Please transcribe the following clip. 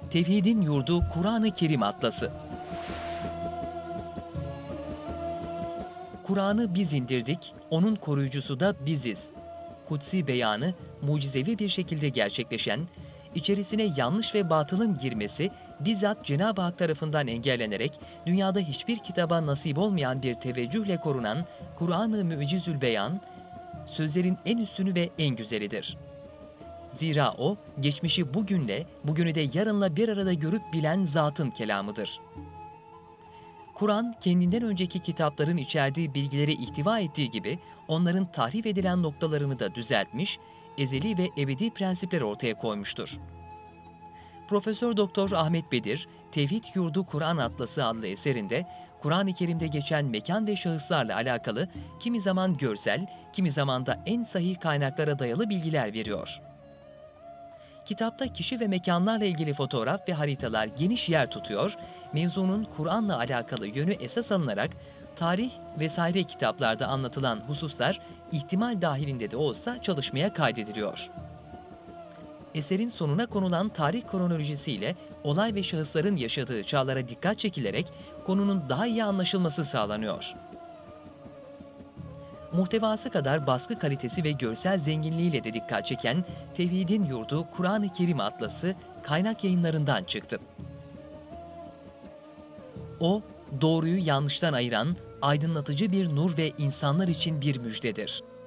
Tevhidin Yurdu Kur'an-ı Kerim Atlası. Kur'an'ı biz indirdik, onun koruyucusu da biziz. Kutsi beyanı mucizevi bir şekilde gerçekleşen, içerisine yanlış ve batılın girmesi bizzat Cenab-ı Hak tarafından engellenerek dünyada hiçbir kitaba nasip olmayan bir teveccühle korunan Kur'an-ı Mucizül Beyan, sözlerin en üstünü ve en güzelidir. Zira o, geçmişi bugünle, bugünü de yarınla bir arada görüp bilen zatın kelamıdır. Kur'an, kendinden önceki kitapların içerdiği bilgileri ihtiva ettiği gibi, onların tahrif edilen noktalarını da düzeltmiş, ezeli ve ebedi prensipler ortaya koymuştur. Profesör Doktor Ahmet Bedir, Tevhid Yurdu Kur'an Atlası adlı eserinde, Kur'an-ı Kerim'de geçen mekan ve şahıslarla alakalı kimi zaman görsel, kimi zaman da en sahih kaynaklara dayalı bilgiler veriyor. Kitapta kişi ve mekanlarla ilgili fotoğraf ve haritalar geniş yer tutuyor, mevzunun Kur'an'la alakalı yönü esas alınarak tarih vesaire kitaplarda anlatılan hususlar ihtimal dahilinde de olsa çalışmaya kaydediliyor. Eserin sonuna konulan tarih kronolojisiyle olay ve şahısların yaşadığı çağlara dikkat çekilerek konunun daha iyi anlaşılması sağlanıyor. Muhtevası kadar baskı kalitesi ve görsel zenginliğiyle de dikkat çeken Tevhidin Yurdu Kur'an-ı Kerim Atlası kaynak yayınlarından çıktı. O, doğruyu yanlıştan ayıran, aydınlatıcı bir nur ve insanlar için bir müjdedir.